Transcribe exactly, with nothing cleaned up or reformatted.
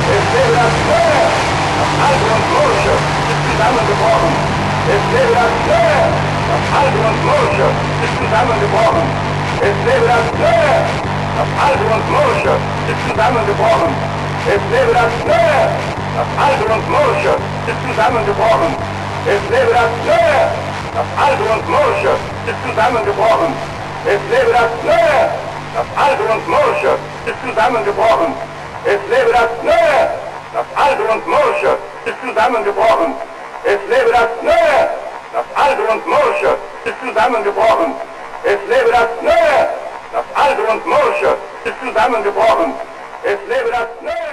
Es lebe das Neue. Das Alte und Morsche ist zusammengebrochen. Es lebe das Neue. Das Alte und Morsche ist zusammengebrochen. Es lebe das Neue. Das Alte und Morsche ist zusammengebrochen. Es lebe das Neue. Das Alte und Morsche ist zusammengebrochen. Es lebe das Neue. Das Alte und Morsche ist zusammengebrochen. Es lebe das Neue. Das Alte und Morsche ist zusammengebrochen. Es lebe das Neue. Das Alte und Morsche ist zusammengebrochen. Es lebe das Neue. Das Alte und Morsche ist zusammengebrochen. Es lebe das Neue. Das Alte und Morsche ist zusammengebrochen. Es lebe das Neue.